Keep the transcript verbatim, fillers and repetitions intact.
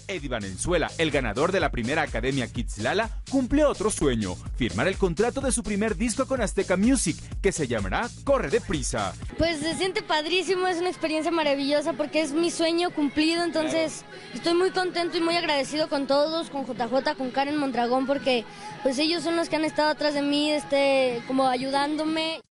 Eddie Valenzuela, el ganador de la primera Academia Kids Lala, cumple otro sueño, firmar el contrato de su primer disco con Azteca Music, que se llamará Corre Deprisa. Pues se siente padrísimo, es una experiencia maravillosa porque es mi sueño cumplido, entonces estoy muy contento y muy agradecido con todos, con J J, con Karen Mondragón, porque pues ellos son los que han estado atrás de mí, este, como ayudándome.